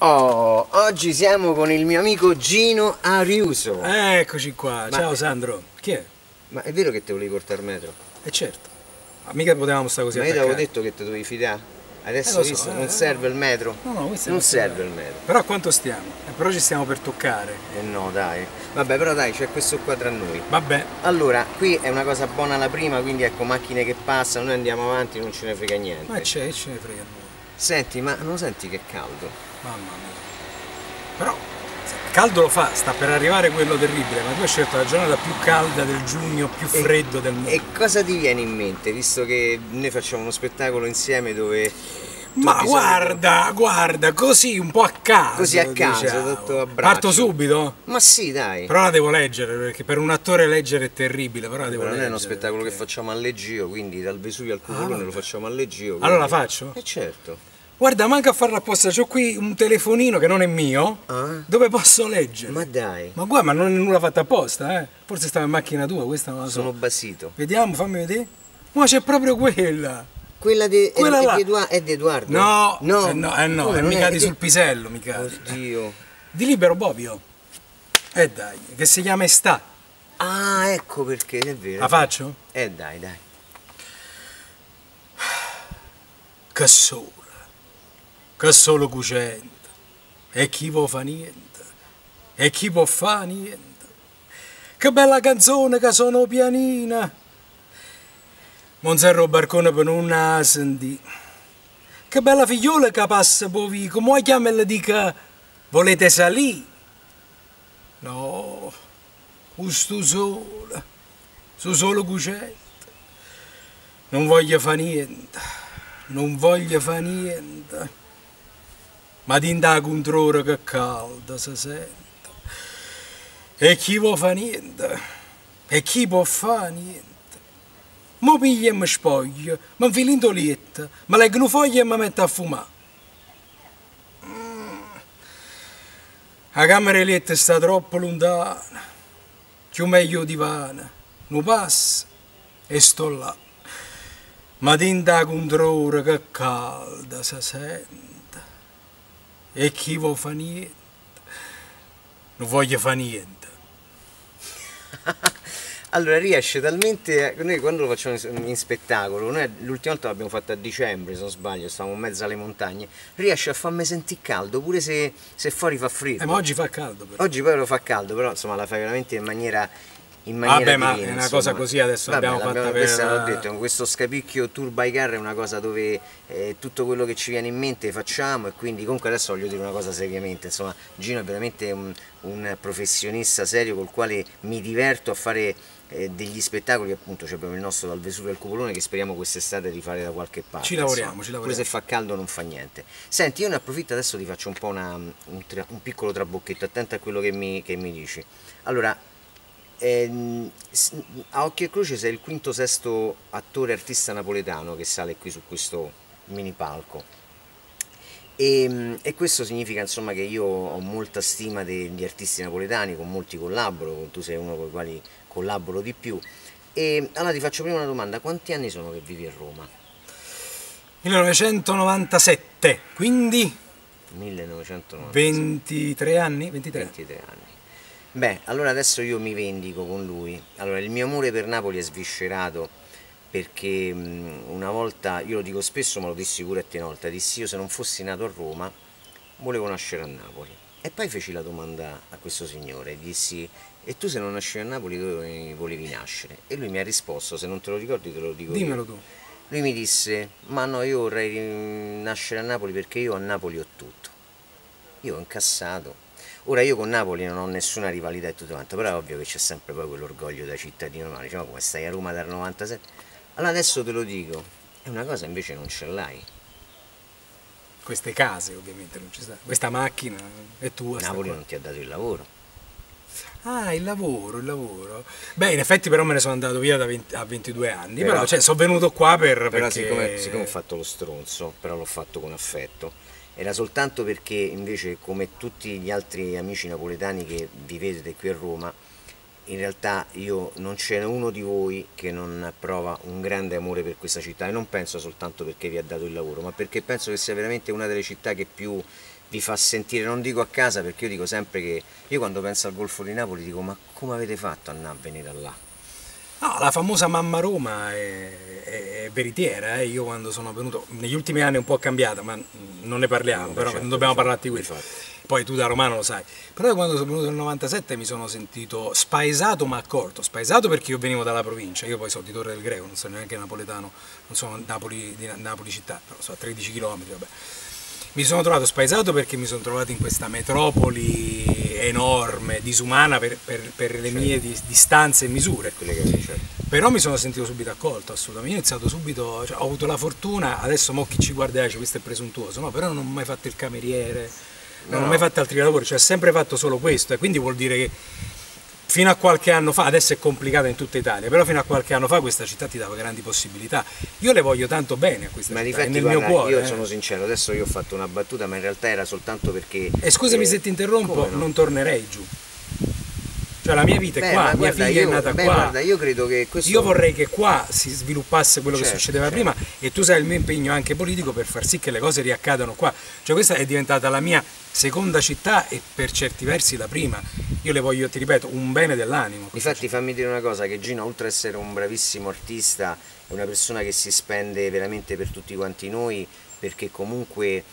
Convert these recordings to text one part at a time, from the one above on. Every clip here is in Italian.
Oh, oggi siamo con il mio amico Gino Ariuso. Eccoci qua, Ma- ciao Sandro. Chi è? Ma è vero che te volevi portare il metro? Certo, ma mica potevamo stare così Ma io ti avevo attaccati. detto che te dovevi fidare. Adesso Lo so, visto, non serve il metro? No, questo Non è serve il metro. Però a quanto stiamo? Però ci stiamo per toccare. Eh no, dai. Vabbè, però dai, c'è questo qua tra noi. Vabbè, Allora, qui è una cosa buona la prima, quindi ecco, macchine che passano, noi andiamo avanti, non ce ne frega niente. ma c'è, ce ne frega a noi. Senti, ma non senti che caldo? Mamma mia. Però, caldo lo fa, sta per arrivare quello terribile, ma tu hai scelto la giornata più calda del giugno, più freddo del mondo. E cosa ti viene in mente, visto che noi facciamo uno spettacolo insieme dove... tu Ma di solito- guarda, così un po' a caso. Così a caso, diciamo. tutto a braccio. Parto subito? Ma sì, dai. Però la devo leggere, perché per un attore leggere è terribile, però la devo Però non leggere. è uno spettacolo perché- che facciamo a Leggio, quindi dal Vesuvio al Cupolone lo vabbè. facciamo a Leggio. Allora la quindi- faccio? certo. Guarda, manca a farla apposta, c'ho qui un telefonino che non è mio, Ah? dove posso leggere. Ma dai, Ma guarda, ma non è nulla fatta apposta, eh? Forse stava in macchina tua, questa non la so. sono basito. Vediamo, fammi vedere. Ma c'è proprio quella. Quella, Quella là. è di Edoardo? No, No, no, come, è non mi cadi è- sul pisello, mi cadi. Oddio. Di Libero Bobbio. Dai, che si chiama Sta. Ah, ecco perché, è vero. La faccio? Dai, dai. Che solo cucente, e chi può fa niente, e chi può fa niente. Che bella canzone che sono pianina, Monserro Barcone per non la sentì. Che bella figliola che passa per vico, come chiama e le dica, volete salire? No, questo solo cucente, non voglio fa niente, non voglio fa niente. Ma dinda controllo che calda si sente. E chi può fa niente? E chi può fa niente? Mo piglia e mi spoglia, mi infilo in tolietta, mi leggo una foglia e mi metto a fumare. La camera eletta sta troppo lontana, più meglio divana, non passa e sto là. Ma dinda controllo che calda si sente. E chi vuol fa niente? Non voglio fa niente. Allora riesce talmente, noi quando lo facciamo in spettacolo, noi l'ultima volta l'abbiamo fatto a dicembre se non sbaglio, stavamo in mezzo alle montagne, riesce a farmi sentire caldo pure se fuori fa freddo. Ma oggi fa caldo però. Oggi poi lo fa caldo, però insomma la fai veramente in maniera Vabbè, ma divina, è una insomma. cosa così adesso Vabbè, l'abbiamo fatta per... questa l'ho detto, con questo scapicchio tour by car è una cosa dove tutto quello che ci viene in mente facciamo, e quindi comunque adesso voglio dire una cosa seriamente, insomma Gino è veramente un professionista serio col quale mi diverto a fare degli spettacoli, appunto c'è proprio il nostro dal Vesuvio al Cupolone che speriamo quest'estate di fare da qualche parte. Ci lavoriamo, insomma. ci lavoriamo. Pure se fa caldo non fa niente. Senti, io ne approfitto adesso, ti faccio un po' un piccolo trabocchetto, attento a quello che mi dici. Allora, a occhio e croce sei il quinto sesto attore artista napoletano che sale qui su questo mini palco. E questo significa insomma che io ho molta stima degli artisti napoletani, con molti collaboro, tu sei uno con i quali collaboro di più. E allora ti faccio prima una domanda: quanti anni sono che vivi a Roma? 1997, quindi 1990. 23 anni? 23. 23 anni. Beh, allora adesso io mi vendico con lui. Allora, il mio amore per Napoli è sviscerato perché una volta, io lo dico spesso, ma lo dissi pure a te una volta, dissi io se non fossi nato a Roma volevo nascere a Napoli. E poi feci la domanda a questo signore, dissi: e tu se non nascevi a Napoli dove volevi nascere? E lui mi ha risposto, se non te lo ricordi te lo dico Dimmelo io. tu. Lui mi disse: ma no, io vorrei nascere a Napoli perché io a Napoli ho tutto. Io ho incassato. Ora io con Napoli non ho nessuna rivalità e tutto quanto, però è ovvio che c'è sempre poi quell'orgoglio da cittadino romano, diciamo come stai a Roma dal 97. Allora adesso te lo dico, è una cosa invece non ce l'hai. Queste case ovviamente non ci sta. Questa macchina è tua. sta Napoli qua. non ti ha dato il lavoro. Ah, il lavoro, il lavoro. Beh, in effetti però me ne sono andato via a 22 anni, Però- però cioè, sono venuto qua Però perché... siccome ho fatto lo stronzo, però l'ho fatto con affetto, era soltanto perché invece come tutti gli altri amici napoletani che vivete qui a Roma, in realtà io non ce n'è uno di voi che non prova un grande amore per questa città, e non penso soltanto perché vi ha dato il lavoro, ma perché penso che sia veramente una delle città che più vi fa sentire, non dico a casa, perché io dico sempre che io quando penso al Golfo di Napoli dico ma come avete fatto a venire da là? No, la famosa Mamma Roma è veritiera, io quando sono venuto, negli ultimi anni è un po' cambiata, ma non ne parliamo, No, però certo, non dobbiamo infatti, parlarti di questo. infatti. Poi tu da romano lo sai. Però io quando sono venuto nel 97 mi sono sentito spaesato ma accolto. Spaesato perché io venivo dalla provincia, io poi sono di Torre del Greco, non sono neanche napoletano, non sono di Napoli città, però so a 13 km, vabbè. Mi sono trovato spaesato perché mi sono trovato in questa metropoli enorme, disumana per le mie distanze e misure. Però mi sono sentito subito accolto, assolutamente. Io ho iniziato subito, cioè, ho avuto la fortuna, adesso mo chi ci guarda dice questo è presuntuoso, no, però non ho mai fatto il cameriere, non ho mai fatto altri lavori, cioè ho sempre fatto solo questo e quindi vuol dire che fino a qualche anno fa, adesso è complicata in tutta Italia, però fino a qualche anno fa questa città ti dava grandi possibilità. Io le voglio tanto bene a questa città, difatti, è nel guarda, mio cuore. io sono sincero, adesso io ho fatto una battuta, ma in realtà era soltanto perché... E scusami se ti interrompo, no? non tornerei giù. Cioè la mia vita è qua, ma mia guarda, figlia è nata qua. Guarda, io credo che questo... Io vorrei che qua si sviluppasse quello che succedeva certo. prima e tu sai il mio impegno anche politico per far sì che le cose riaccadano qua. Cioè questa è diventata la mia seconda città e per certi versi la prima. Io le voglio, ti ripeto, un bene dell'animo. Infatti fammi dire una cosa, che Gino, oltre ad essere un bravissimo artista, è una persona che si spende veramente per tutti quanti noi, perché comunque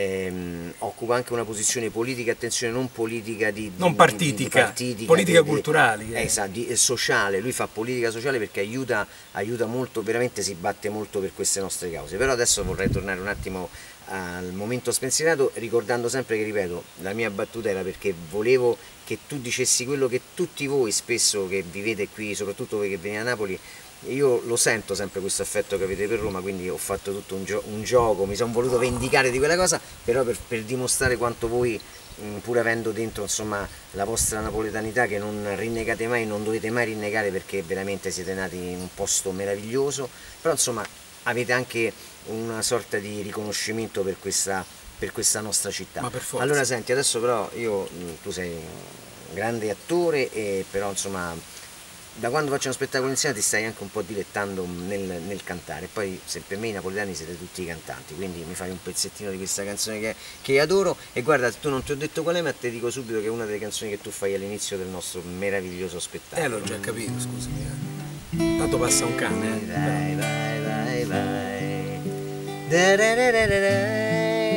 occupa anche una posizione politica, attenzione, non politica non partitica, politica culturale, esatto, sociale. Lui fa politica sociale perché aiuta molto, veramente si batte molto per queste nostre cause. Però adesso vorrei tornare un attimo al momento spensierato, ricordando sempre che, ripeto, la mia battuta era perché volevo che tu dicessi quello che tutti voi spesso che vivete qui, soprattutto voi che venite a Napoli, io lo sento sempre questo affetto che avete per Roma, quindi ho fatto tutto un gioco, mi sono voluto vendicare di quella cosa, però per dimostrare quanto voi, pur avendo dentro insomma la vostra napoletanità, che non rinnegate mai, non dovete mai rinnegare, perché veramente siete nati in un posto meraviglioso, però insomma avete anche una sorta di riconoscimento per questa nostra città. Ma per forza. Allora senti, adesso però tu sei un grande attore, e però insomma da quando faccio uno spettacolo insieme ti stai anche un po' dilettando nel cantare. Poi per me i napoletani siete tutti cantanti, quindi mi fai un pezzettino di questa canzone che adoro. E guarda, tu non ti ho detto qual è, ma te dico subito che è una delle canzoni che tu fai all'inizio del nostro meraviglioso spettacolo. L'ho già capito, scusami. Tanto passa un cane, Vai, vai, vai, vai. Da, da, da, da, da, da.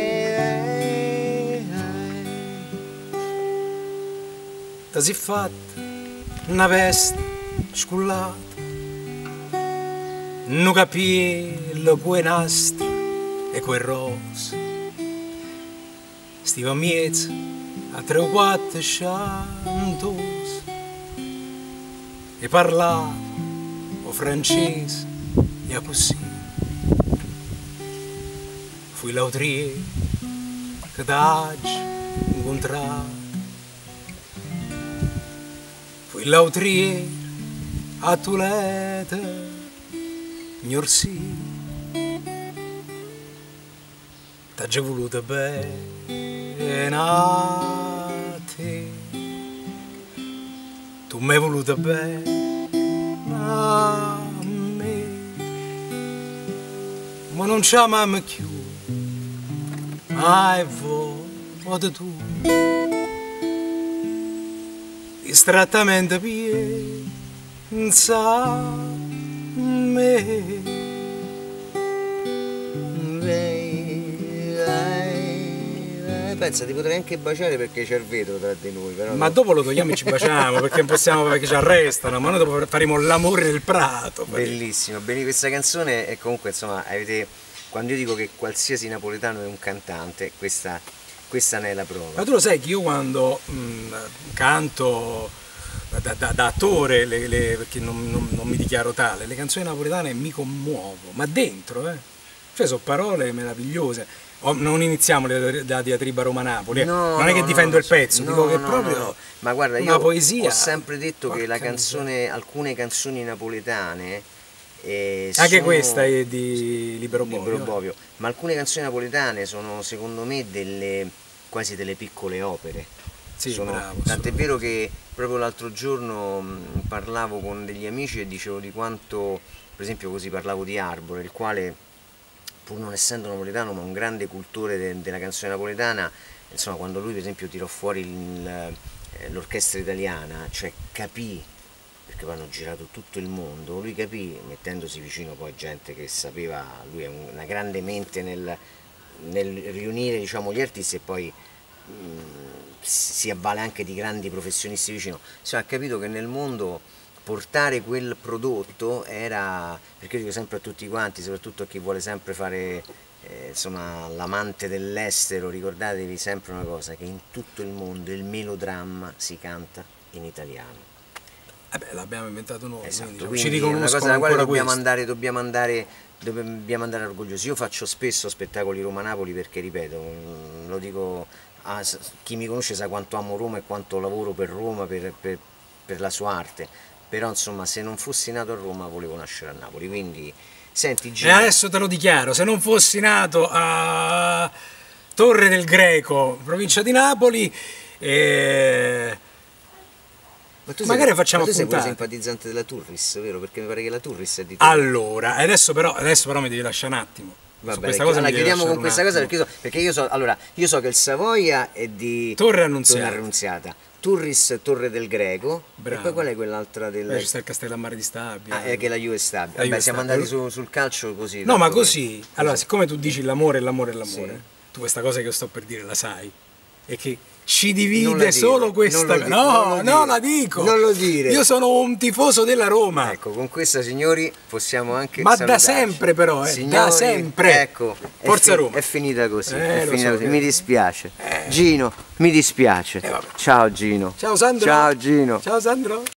Ti si fatta una veste scullata, un capello quei nastri e quei rose, stiva miezza a 3 o 4 chantos e parlava o francese e a così. Fui l'autriere che t'hai incontrato, fui l'autriere a tu letto, gnorsì, t'ha già voluto bene a te, tu mi hai voluto bene a me, ma non ci amiamo più, mai vuoto tu, distrattamente pensa a me. Pensa, ti potrei anche baciare perché c'è il vetro tra di noi, però Ma dopo lo togliamo e ci baciamo perché non possiamo, perché ci arrestano, ma noi dopo faremo l'amore nel prato. Bellissimo, bene questa canzone. E comunque insomma quando io dico che qualsiasi napoletano è un cantante, questa ne è la prova. Ma tu lo sai che io quando canto da attore, perché non mi dichiaro tale, le canzoni napoletane mi commuovo, ma dentro, cioè sono parole meravigliose. Non iniziamo la diatriba Roma-Napoli, non è che difendo il pezzo, dico che proprio ma guarda, una io poesia. ho sempre detto che alcune canzoni napoletane anche questa è di Libero Bovio, ma alcune canzoni napoletane sono secondo me quasi delle piccole opere. Sì, bravo, tant'è vero che proprio l'altro giorno parlavo con degli amici e dicevo di quanto, per esempio, così parlavo di Arbore, il quale pur non essendo napoletano, ma un grande cultore della canzone napoletana, insomma, quando lui per esempio tirò fuori l'orchestra italiana, cioè capì, perché poi hanno girato tutto il mondo, lui capì, mettendosi vicino poi gente che sapeva, lui è una grande mente nel riunire, diciamo, gli artisti, e poi si avvale anche di grandi professionisti vicino, insomma, ha capito che nel mondo portare quel prodotto era, perché io dico sempre a tutti quanti, soprattutto a chi vuole sempre fare insomma, l'amante dell'estero, ricordatevi sempre una cosa, che in tutto il mondo il melodramma si canta in italiano. L'abbiamo inventato noi, Esatto, quindi ci quindi è una cosa riconoscono della quale ancora dobbiamo andare orgogliosi. Io faccio spesso spettacoli Roma-Napoli perché, ripeto, lo dico a chi mi conosce sa quanto amo Roma e quanto lavoro per Roma, per la sua arte, però insomma, se non fossi nato a Roma volevo nascere a Napoli, quindi senti E Gino, adesso te lo dichiaro, se non fossi nato a Torre del Greco, provincia di Napoli, magari facciamo ma tu sei pure puntate. simpatizzante della Turris, vero? Perché mi pare che la Turris è di te. Allora, adesso però mi devi lasciare un attimo. Va Su bene, questa cosa allora mi devi chiudiamo lasciare con un questa cosa attimo. perché io so che il Savoia è di Torre Annunziata. Annunziata, Turris Torre del Greco, Bravo. e poi qual è quell'altra Ci sta il Castellammare di Stabia. che è la Juve Stabia. La Juve Vabbè, siamo andati Stabia. sul calcio così. No, ma tanto così. Allora, siccome tu dici l'amore, l'amore, l'amore, Sì. tu questa cosa che io sto per dire la sai. E che ci Non la divide dire, solo questa non lo cosa. dire, non lo No, dire. no, la dico. Non lo dire. Io sono un tifoso della Roma. Ecco, con questa, signori, possiamo anche Ma da salutarci. sempre però, da Signori, sempre. Ecco, Forza Roma. è finita così, Lo so così. che- Mi dispiace. Gino, mi dispiace. vabbè. Ciao Gino. Ciao Sandro. Ciao Gino. Ciao Sandro.